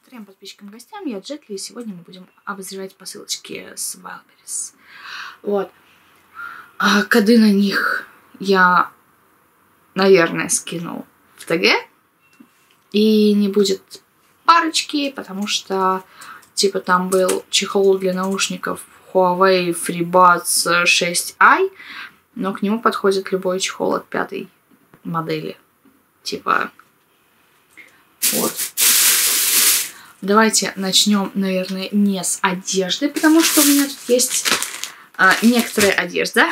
Трем подписчикам и гостям, я Джетли, и сегодня мы будем обозревать посылочки с Wildberries. Вот. А коды на них я, наверное, скину в ТГ. И не будет парочки, потому что, типа, там был чехол для наушников Huawei FreeBuds 6i, но к нему подходит любой чехол от 5-й модели. Типа, вот. Давайте начнем, наверное, не с одежды, потому что у меня тут есть некоторая одежда.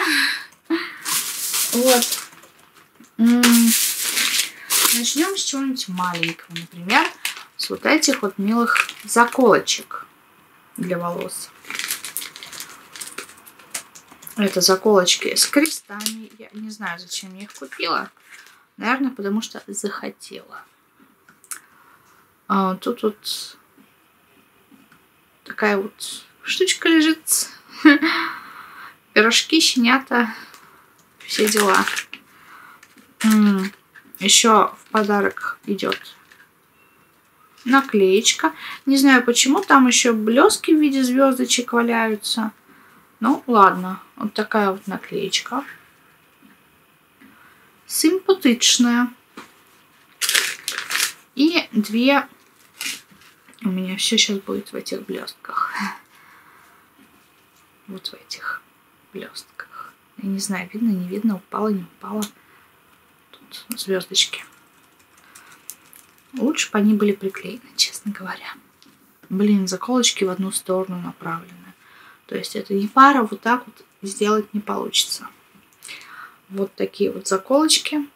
Вот. Начнем с чего-нибудь маленького, например, с вот этих вот милых заколочек для волос. Это заколочки с крестами. Я не знаю, зачем я их купила. Наверное, потому что захотела. Тут вот такая вот штучка лежит. Пирожки, щенята, все дела. Еще в подарок идет наклеечка. Не знаю почему, там еще блески в виде звездочек валяются. Ну, ладно. Вот такая вот наклеечка. Симпатичная. И две... У меня все сейчас будет в этих блестках. Вот в этих блестках. Я не знаю, видно, не видно, упала, не упала. Тут звездочки. Лучше бы они были приклеены, честно говоря. Блин, заколочки в одну сторону направлены. То есть это не пара, вот так вот сделать не получится. Вот такие вот заколочки.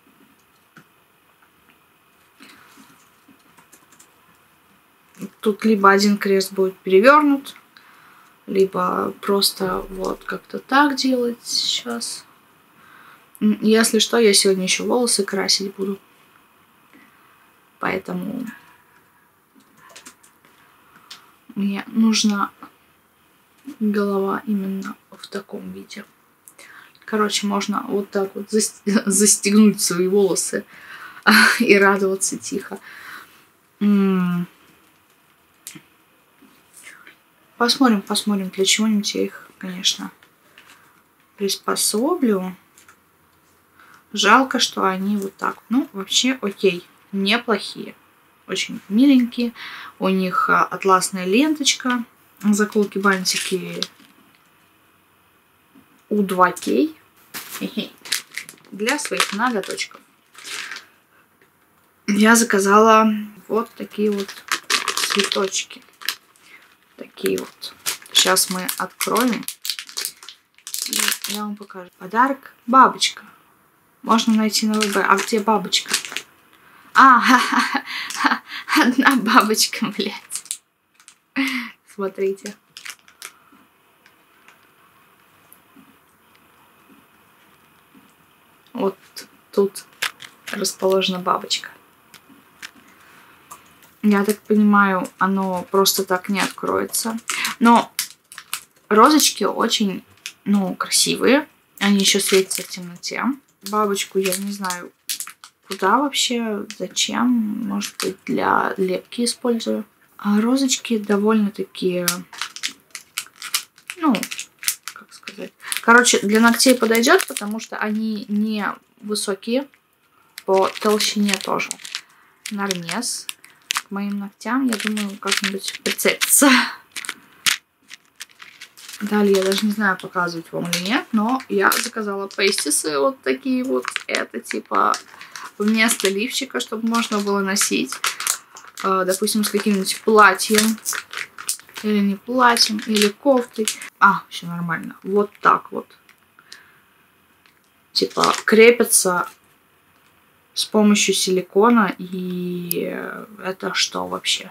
Тут либо один крест будет перевернут, либо просто вот как-то так делать сейчас. Если что, я сегодня еще волосы красить буду. Поэтому мне нужна голова именно в таком виде. Короче, можно вот так вот застегнуть свои волосы и радоваться тихо. Посмотрим, для чего-нибудь я их, конечно, приспособлю. Жалко, что они вот так. Ну, вообще, окей, неплохие. Очень миленькие. У них атласная ленточка. Заколки-бантики U2K. Для своих ноготочков. Я заказала вот такие вот цветочки. Такие вот. Сейчас мы откроем. И я вам покажу. Подарок. Бабочка. Можно найти на выбор. А где бабочка? Одна бабочка, блядь. Смотрите. Вот тут расположена бабочка. Я так понимаю, оно просто так не откроется. Но розочки очень, красивые. Они еще светятся в темноте. Бабочку я не знаю, куда вообще, зачем. Может быть, для лепки использую. А розочки довольно-таки, как сказать. Короче, для ногтей подойдет, потому что они не высокие. По толщине тоже. Нармез. К моим ногтям, я думаю, как-нибудь прицепится. Далее, я даже не знаю, показывать вам или нет, но я заказала пейстисы вот такие вот. Это типа вместо лифчика, чтобы можно было носить. Допустим, с каким-нибудь платьем. Или не платьем, или кофтой. Все нормально. Вот так вот. Типа крепятся с помощью силикона. И это что вообще?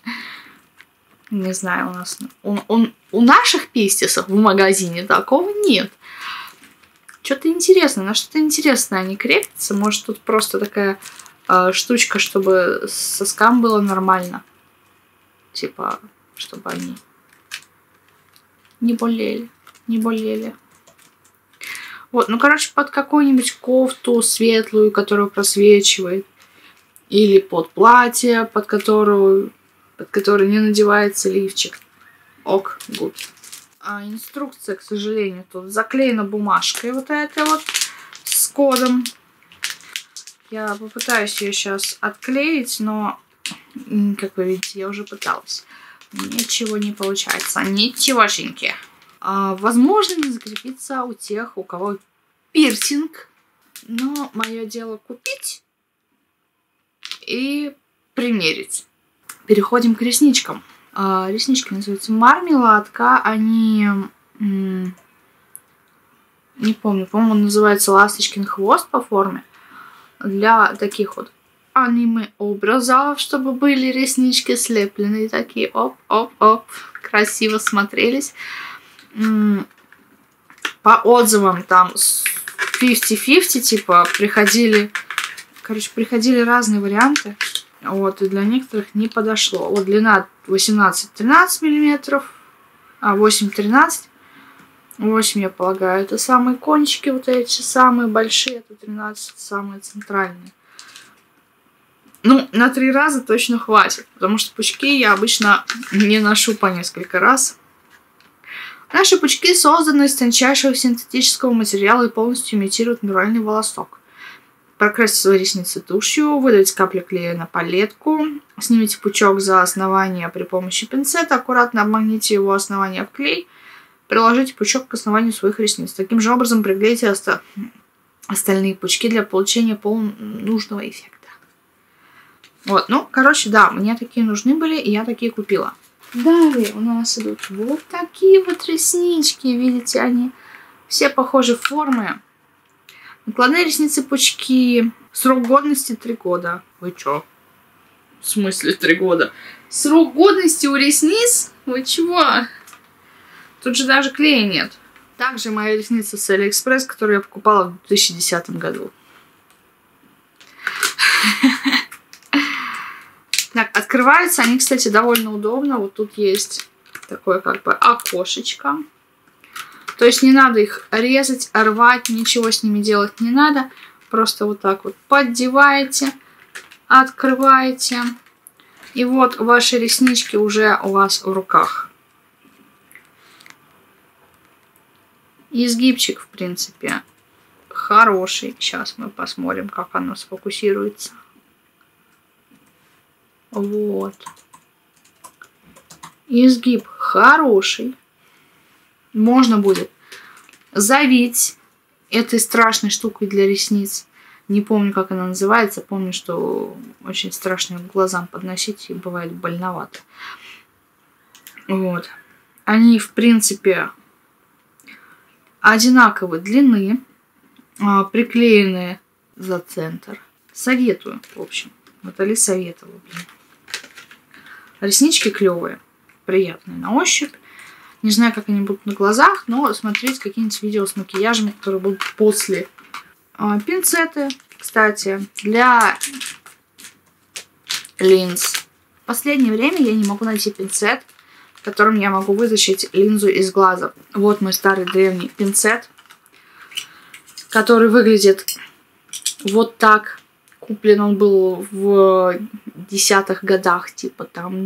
Не знаю, у нас... У наших пейстисов в магазине такого нет. Что-то интересное. На что-то интересное они крепятся. Может, тут просто такая штучка, чтобы соскам было нормально. Типа, чтобы они не болели. Вот, короче, под какую-нибудь кофту светлую, которая просвечивает. Или под платье, под которую под который не надевается лифчик. Ок, гуд. Инструкция, к сожалению, тут заклеена бумажкой вот этой вот с кодом. Я попытаюсь ее сейчас отклеить, но, как вы видите, я уже пыталась. Ничего не получается. Ничегошеньки. Возможно, не закрепится у тех, у кого пирсинг. Но мое дело купить и примерить. Переходим к ресничкам. Реснички называются мармеладка. Они... не помню, по-моему, называется ласточкин хвост по форме. Для таких вот аниме-образов, чтобы были реснички слепленные. Такие оп-оп-оп. Красиво смотрелись. По отзывам там 50-50, типа, приходили разные варианты. Вот, и для некоторых не подошло. Вот длина 18-13 миллиметров, 8-13. 8, я полагаю, это самые кончики, вот эти самые большие, это 13, самые центральные. Ну, на 3 раза точно хватит, потому что пучки я обычно не ношу по несколько раз. Наши пучки созданы из тончайшего синтетического материала и полностью имитируют натуральный волосок. Прокрасьте свои ресницы тушью, выдавите капли клея на палетку, снимите пучок за основание при помощи пинцета, аккуратно обмакните его основание в клей, приложите пучок к основанию своих ресниц. Таким же образом приклейте остальные пучки для получения нужного эффекта. Вот, ну, короче, да, мне такие нужны были, и я такие купила. Далее у нас идут вот такие вот реснички, видите, они все похожи формы. Накладные ресницы, пучки. Срок годности 3 года. Вы чё? В смысле 3 года? Срок годности у ресниц? Вы чего? Тут же даже клея нет. Также мои ресницы с Алиэкспресс, которые я покупала в 2010 году. Так, открываются они, кстати, довольно удобно. Вот тут есть такое как бы окошечко. То есть не надо их резать, рвать, ничего с ними делать не надо. Просто вот так вот поддеваете, открываете. И вот ваши реснички уже у вас в руках. Изгибчик, в принципе, хороший. Сейчас мы посмотрим, как оно сфокусируется. Вот. Изгиб хороший. Можно будет завить этой страшной штукой для ресниц. Не помню, как она называется. Помню, что очень страшно к глазам подносить и бывает больновато. Вот. Они, в принципе, одинаковой длины. Приклеенные за центр. Советую, в общем. Натали советовала. Реснички клевые. Приятные на ощупь. Не знаю, как они будут на глазах, но смотреть какие-нибудь видео с макияжем, которые будут после. Пинцеты, кстати, для линз. В последнее время я не могу найти пинцет, которым я могу вытащить линзу из глаза. Вот мой старый древний пинцет, который выглядит вот так. Куплен он был в 10-х годах, типа там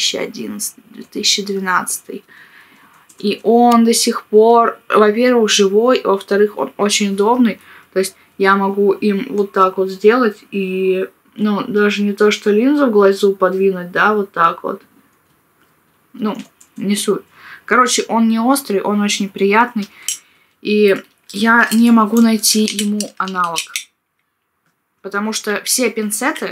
2011-2012. И он до сих пор, во-первых, живой, во-вторых, он очень удобный. То есть я могу им вот так вот сделать и, ну, даже не то, что линзу в глазу подвинуть, да, вот так вот. Ну, не суть. Короче, он не острый, он очень приятный. И я не могу найти ему аналог. Потому что все пинцеты,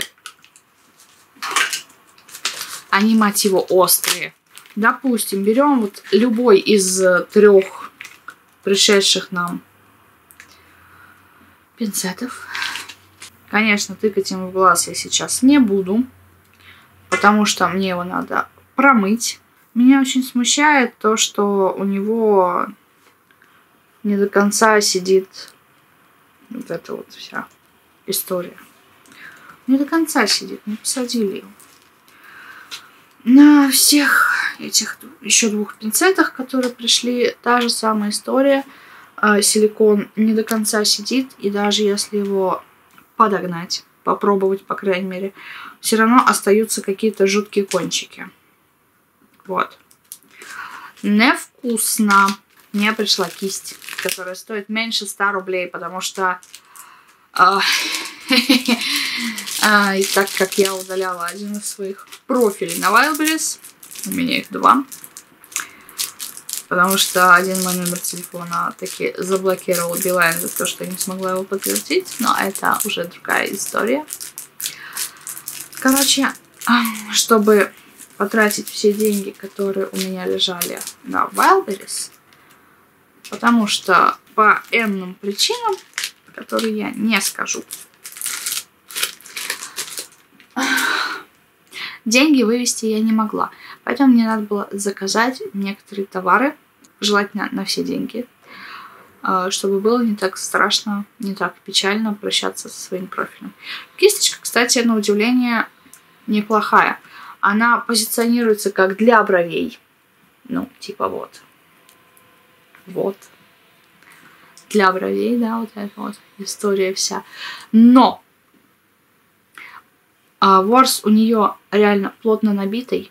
они, мать его, острые. Допустим, берем вот любой из 3 пришедших нам пинцетов. Конечно, тыкать им в глаз я сейчас не буду, потому что мне его надо промыть. Меня очень смущает то, что у него не до конца сидит вот эта вот вся история. Не до конца сидит, не посадили его. На всех этих еще 2 пинцетах, которые пришли, та же самая история. Силикон не до конца сидит, и даже если его подогнать попробовать, по крайней мере, все равно остаются какие-то жуткие кончики. Вот. Невкусно. Мне пришла кисть, которая стоит меньше 100 рублей, потому что... И так как я удаляла один из своих профилей на Wildberries, у меня их 2, потому что один мой номер телефона таки заблокировал Билайн за то, что я не смогла его подтвердить, но это уже другая история. Короче, чтобы потратить все деньги, которые у меня лежали на Wildberries, потому что по энным причинам, которые я не скажу, деньги вывести я не могла. Поэтому мне надо было заказать некоторые товары, желательно на все деньги, чтобы было не так страшно, не так печально прощаться со своим профилем. Кисточка, кстати, на удивление неплохая. Она позиционируется как для бровей. Ну, типа вот. Вот. Для бровей, да, вот эта вот история вся. Но ворс у нее реально плотно набитый.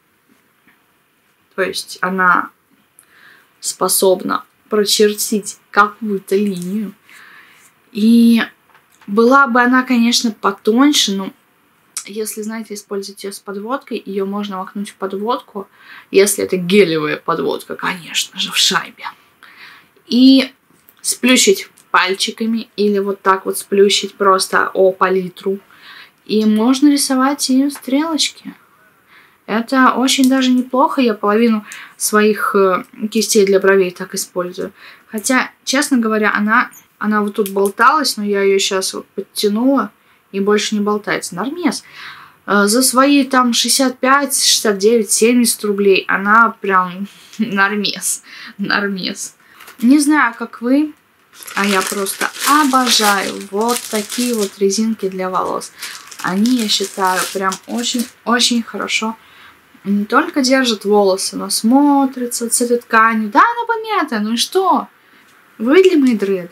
То есть она способна прочертить какую-то линию. И была бы она, конечно, потоньше, но если, знаете, использовать ее с подводкой, ее можно макнуть в подводку, если это гелевая подводка, конечно же, в шайбе. И сплющить пальчиками или вот так вот сплющить просто о палитру. И можно рисовать ее стрелочки. Это очень даже неплохо. Я половину своих кистей для бровей так использую. Хотя, честно говоря, она вот тут болталась, но я ее сейчас вот подтянула и больше не болтается. Нормес. За свои там 65, 69, 70 рублей она прям нормес. Нормес. Не знаю, как вы, а я просто обожаю вот такие вот резинки для волос. Они, я считаю, прям очень-очень хорошо не только держат волосы, но смотрятся с этой тканью. Да, она помятая, ну и что? Вы видели мои дреды?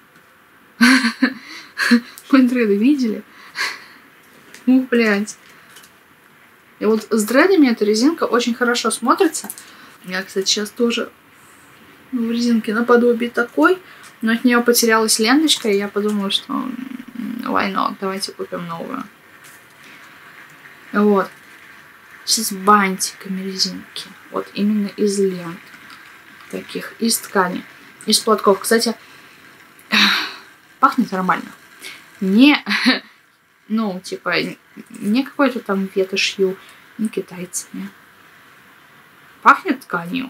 Мои дреды видели? Ух, блядь. И вот с дредами эта резинка очень хорошо смотрится. Я, кстати, сейчас тоже в резинке наподобие такой, но от нее потерялась ленточка, и я подумала, что why not, давайте купим новую. Вот. С бантиками резинки. Вот именно из лент. Таких. Из ткани. Из платков. Кстати, пахнет нормально. Не, ну, типа, не какой-то там ветошью, не китайцами. Пахнет тканью.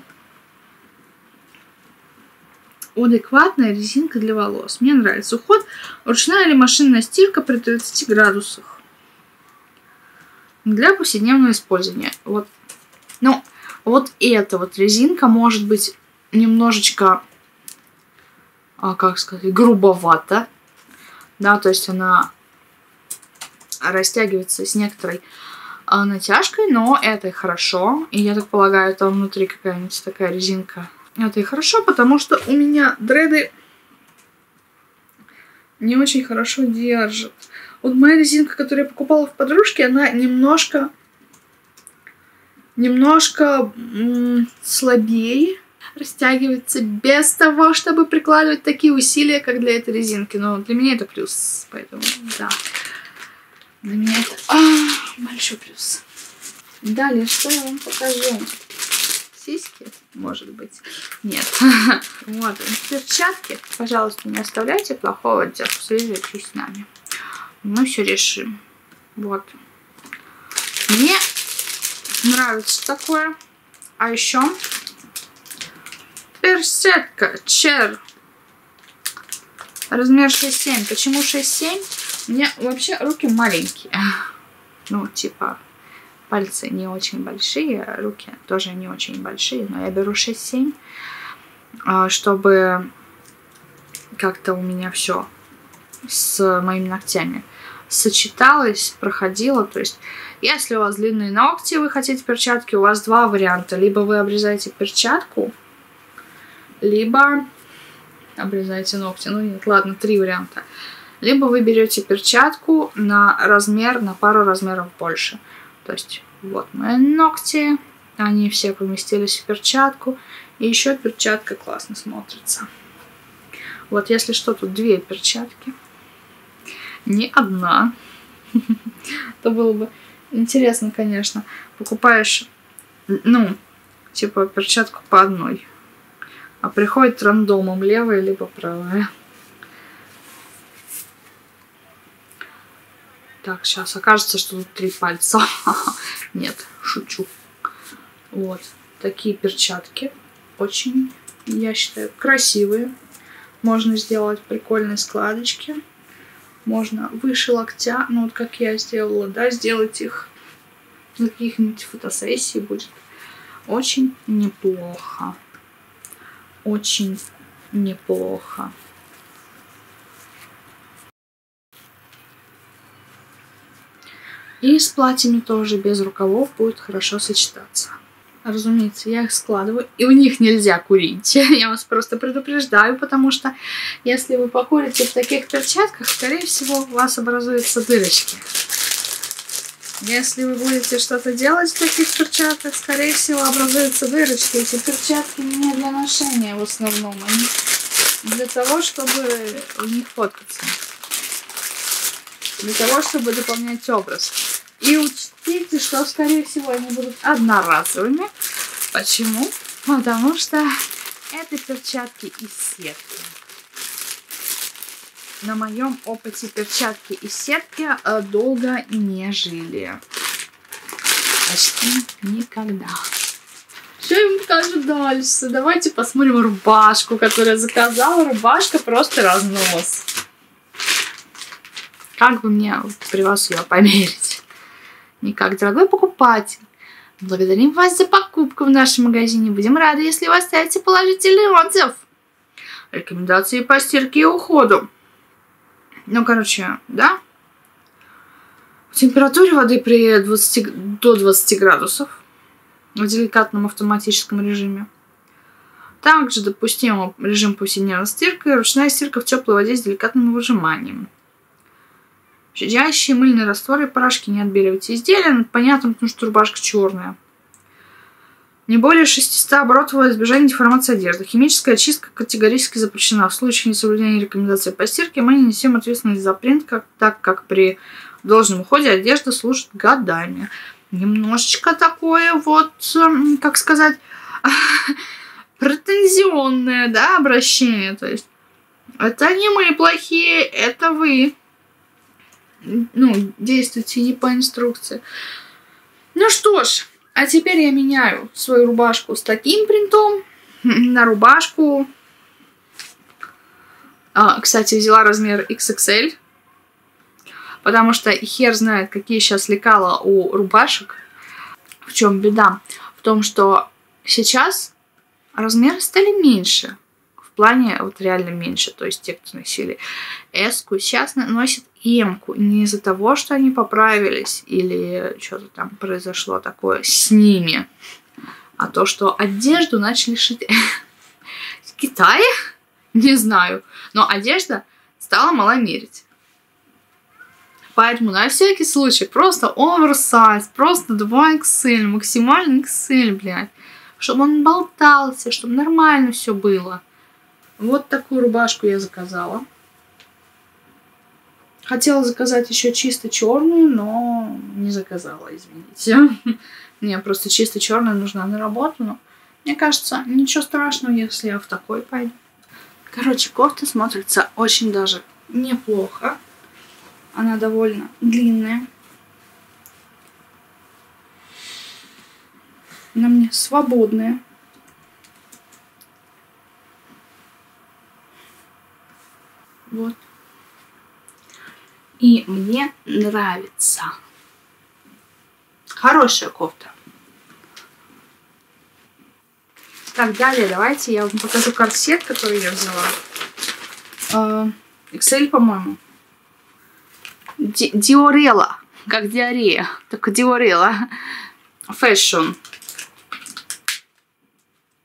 Адекватная резинка для волос. Мне нравится. Уход. Ручная или машинная стирка при 30 градусах. Для повседневного использования. Вот. Ну, вот эта вот резинка может быть немножечко, как сказать, грубовата. Да, то есть она растягивается с некоторой натяжкой, но это и хорошо. И я так полагаю, там внутри какая-нибудь такая резинка. Это и хорошо, потому что у меня дреды не очень хорошо держат. Вот моя резинка, которую я покупала в подружке, она немножко слабее растягивается без того, чтобы прикладывать такие усилия, как для этой резинки. Но для меня это плюс, поэтому да. Для меня это большой плюс. Далее, что я вам покажу? Сиськи, может быть. Нет. Вот, перчатки. Пожалуйста, не оставляйте плохого дела. Свяжитесь с нами. Мы все решим. Вот. Мне нравится такое. А еще перчатка Чер. Размер 6-7. Почему 6-7? У меня вообще руки маленькие. Ну, типа, пальцы не очень большие, руки тоже не очень большие. Но я беру 6-7, чтобы как-то у меня все с моими ногтями сочеталось, проходило. То есть, если у вас длинные ногти, вы хотите перчатки, у вас два варианта. Либо вы обрезаете перчатку, либо обрезаете ногти. Ну нет, ладно, 3 варианта. Либо вы берете перчатку на размер, на пару размеров больше. То есть вот мои ногти, они все поместились в перчатку. И еще перчатка классно смотрится. Вот если что, тут 2 перчатки. Не одна. То было бы интересно, конечно. Покупаешь, ну, типа перчатку по одной. А приходит рандомом левая либо правая. Так, сейчас окажется, что тут 3 пальца. Нет, шучу. Вот. Такие перчатки. Очень, я считаю, красивые. Можно сделать прикольные складочки. Можно выше локтя. Ну, вот как я сделала, да, сделать их на каких-нибудь фотосессий будет очень неплохо. Очень неплохо. И с платьями тоже без рукавов будет хорошо сочетаться. Разумеется, я их складываю, и в них нельзя курить. Я вас просто предупреждаю, потому что если вы покурите в таких перчатках, скорее всего, у вас образуются дырочки. Если вы будете что-то делать в таких перчатках, скорее всего, образуются дырочки. Эти перчатки не для ношения в основном, они для того, чтобы в них фоткаться. Для того, чтобы дополнять образ. И учтите, что, скорее всего, они будут одноразовыми. Почему? Потому что это перчатки из сетки. На моем опыте перчатки из сетки долго не жили. Почти никогда. Что я вам покажу дальше? Давайте посмотрим рубашку, которую я заказала. Рубашка просто разнос. Как бы мне при вас ее померить? Никак, дорогой покупатель. Благодарим вас за покупку в нашем магазине. Будем рады, если вы оставите положительный отзыв. Рекомендации по стирке и уходу. Ну, короче, да. В температуре воды при до 20 градусов. В деликатном автоматическом режиме. Также допустим режим повседневной стирки и ручная стирка в теплой воде с деликатным выжиманием. Щадящие мыльные растворы и порошки. Не отбеливайте изделия. Ну, понятно, потому что рубашка черная. Не более 600 оборотов во избежание деформации одежды. Химическая очистка категорически запрещена. В случае несоблюдения рекомендаций по стирке мы не несем ответственность за принт, так как при должном уходе одежда служит годами. Немножечко такое вот, как сказать, претензионное, да, обращение. То есть, это не мы плохие, это вы. Ну, действуйте не по инструкции. Ну что ж, а теперь я меняю свою рубашку с таким принтом на рубашку. Кстати, взяла размер XXL. Потому что хер знает, какие сейчас лекала у рубашек. В чем беда? В том, что сейчас размеры стали меньше. В плане вот реально меньше. То есть те, кто носили S-ку, сейчас носят M-ку. Не из-за того, что они поправились или что-то там произошло такое с ними. А то, что одежду начали шить в Китае. Не знаю. Но одежда стала маломерить. Поэтому на всякий случай просто оверсайз, просто 2XL, максимальный XL, блядь. Чтобы он болтался, чтобы нормально все было. Вот такую рубашку я заказала. Хотела заказать еще чисто черную, но не заказала, извините. Мне просто чисто черная нужна на работу, но мне кажется, ничего страшного, если я в такой пойду. Короче, кофта смотрится очень даже неплохо. Она довольно длинная. Она мне свободная. Вот. И мне нравится. Хорошая кофта. Так, далее давайте я вам покажу корсет, который я взяла. XL, по-моему. Диорела. Как диарея. Только диорела. Fashion.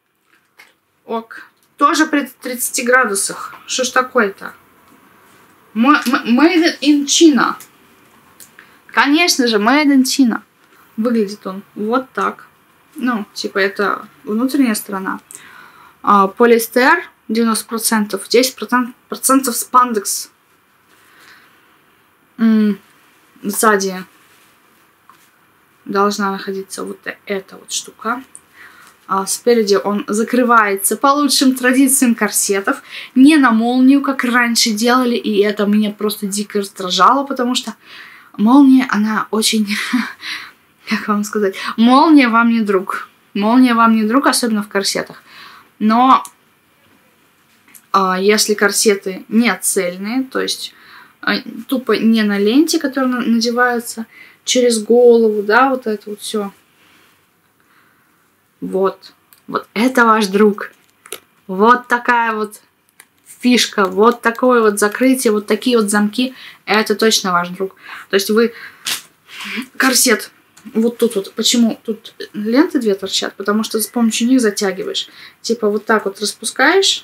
Ок. Тоже при 30 градусах. Что ж такое-то? Made in China. Конечно же, Made in China. Выглядит он вот так. Ну, типа это внутренняя сторона. Полиэстер 90%, 10% спандекс. Сзади должна находиться вот эта вот штука. Спереди он закрывается по лучшим традициям корсетов. Не на молнию, как раньше делали. И это меня просто дико раздражало, потому что молния, она очень... Как вам сказать? Молния вам не друг. Молния вам не друг, особенно в корсетах. Но если корсеты не цельные, то есть тупо не на ленте, которая надевается через голову, да, вот это вот все. Вот. Вот это ваш друг. Вот такая вот фишка, вот такое вот закрытие, вот такие вот замки. Это точно ваш друг. То есть вы корсет вот тут вот. Почему тут ленты две торчат? Потому что с помощью них затягиваешь. Типа вот так вот распускаешь,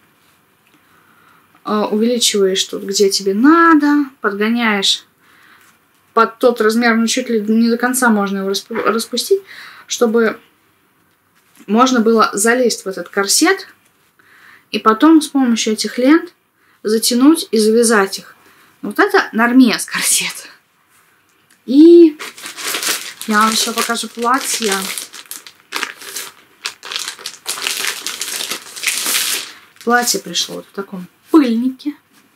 увеличиваешь тут, где тебе надо, подгоняешь под тот размер, ну чуть ли не до конца можно его распустить, чтобы можно было залезть в этот корсет и потом с помощью этих лент затянуть и завязать их. Вот это нормес корсет. И я вам еще покажу платье. Платье пришло вот в таком пыльнике.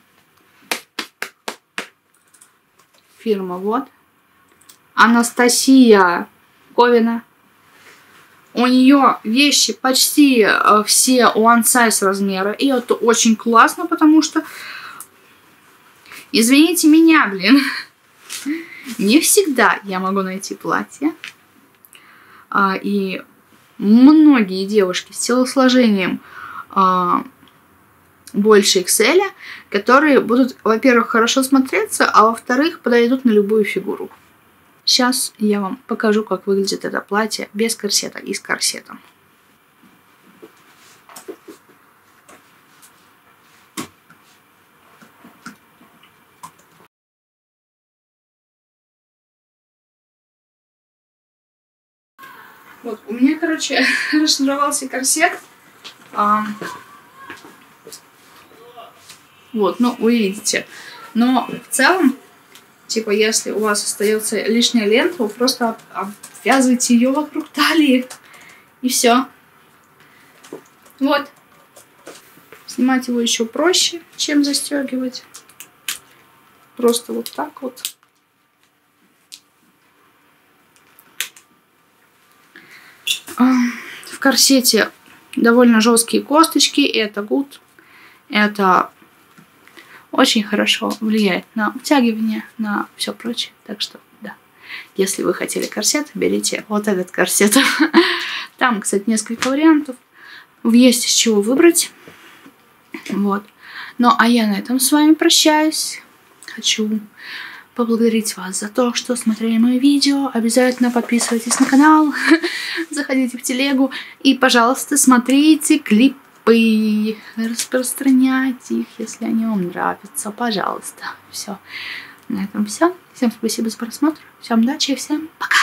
Фирма вот. Анастасия Ковина. У нее вещи почти все one size размера. И это очень классно, потому что, извините меня, блин, не всегда я могу найти платье. И многие девушки с телосложением больше XL, которые будут, во-первых, хорошо смотреться, а во-вторых, подойдут на любую фигуру. Сейчас я вам покажу, как выглядит это платье без корсета и с корсетом. Вот, у меня, короче, расшнуровался корсет. Вот, ну, вы видите. Но в целом, типа, если у вас остается лишняя лента, вы просто обвязываете ее вокруг талии. И все. Вот. Снимать его еще проще, чем застегивать. Просто вот так вот. В корсете довольно жесткие косточки. Это good. Это очень хорошо влияет на утягивание, на все прочее. Так что, да. Если вы хотели корсет, берите вот этот корсет. Там, кстати, несколько вариантов. Есть из чего выбрать. Вот. Ну, а я на этом с вами прощаюсь. Хочу поблагодарить вас за то, что смотрели мои видео. Обязательно подписывайтесь на канал. Заходите в телегу. И, пожалуйста, смотрите клипы. Распространяйте их, если они вам нравятся. Пожалуйста. Все. На этом все. Всем спасибо за просмотр. Всем удачи и всем пока.